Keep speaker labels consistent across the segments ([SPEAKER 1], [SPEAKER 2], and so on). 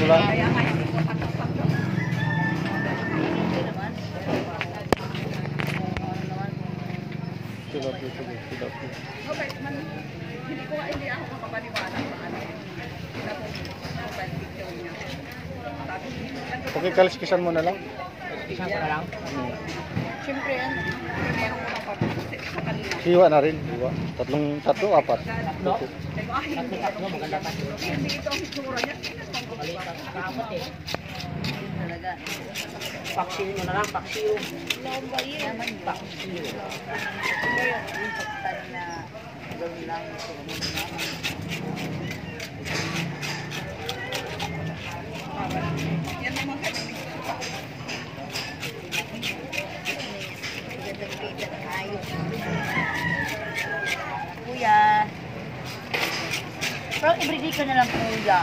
[SPEAKER 1] wala.
[SPEAKER 2] Kaya nga hindi ko pagkakapag.
[SPEAKER 1] Tilapia.
[SPEAKER 2] Okay, hindi ako makapaniwala sa ano. Sila po, mobile picture niya.
[SPEAKER 1] Okay, kaliskisan mo na lang.
[SPEAKER 3] Isa ko na lang.
[SPEAKER 2] Siyempre, meron ko lang sa kanila.
[SPEAKER 1] Hiwa na rin. Hiwa. Tatlo, apat.
[SPEAKER 3] No?
[SPEAKER 2] Ay,
[SPEAKER 3] Tatlo, maganda pa.
[SPEAKER 2] hindi ito ang hitsura niya.
[SPEAKER 3] Maliit ang kakaapat eh.
[SPEAKER 2] Talaga.
[SPEAKER 3] Paksiw mo na lang, paksiw.
[SPEAKER 2] Lomba yun. Naman
[SPEAKER 3] Paksiw.
[SPEAKER 2] Ito yung insaktan na gawin lang ito. Yan naman kami. Magandang-ganda ng ayos. Kuya.
[SPEAKER 4] Pero everyday ka na lang kuya.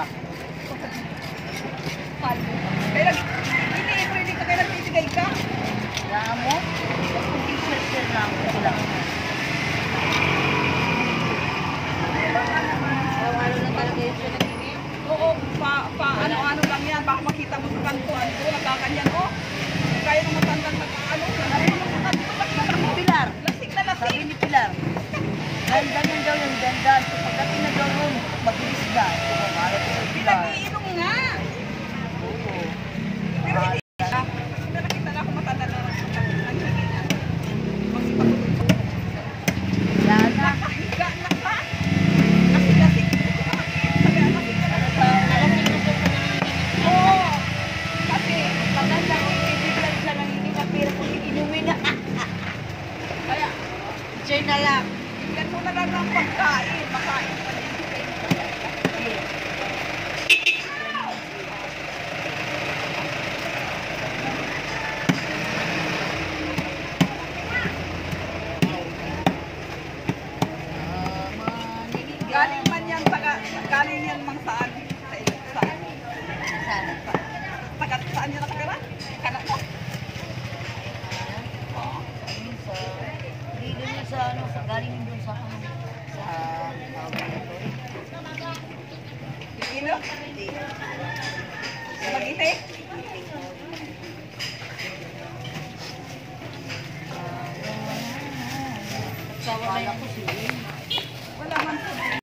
[SPEAKER 2] Kaya hindi ka kaya nagbibigay ka.
[SPEAKER 4] Kaya mo, kung t-shirt ka lang, ito lang.
[SPEAKER 2] Ano lang talaga yun siya nagingin? Oo, ano lang yan. Baka makita mo sa kanto, nagkakanyan. Kaya nung matandang nag-ano.
[SPEAKER 4] Pilar,
[SPEAKER 2] Lasing na
[SPEAKER 4] sabi
[SPEAKER 2] lasing.
[SPEAKER 4] ni Pilar, ganyan daw yung ganda. So pagdating na daw yun, mabilis na. Kumaharap ko sa Pilar.
[SPEAKER 2] Pinag-iinom nga. Pero hindi ka. Pero nakita na ako matanda na nagingin na. Magsipatuloy ko.
[SPEAKER 4] Yan na.
[SPEAKER 2] Nakahiga na ka. Lasing-lasing. Sabi, lasing ka na. Oo. Kasi,
[SPEAKER 4] Maganda kung bibigyan siya ng hindi na pera kung inuwi na.
[SPEAKER 2] kaya,
[SPEAKER 4] Siya na lang.
[SPEAKER 2] bigyan mo na lang ng pagkain. Makain pa din. Galing man yan, galing yan mang saan? Saan?
[SPEAKER 4] Sana.
[SPEAKER 2] Saan yan nakatira? Kanak mo?
[SPEAKER 4] Dito niya sa ano, sa galing doon sa ano, sa
[SPEAKER 2] Ino? Sa Magite?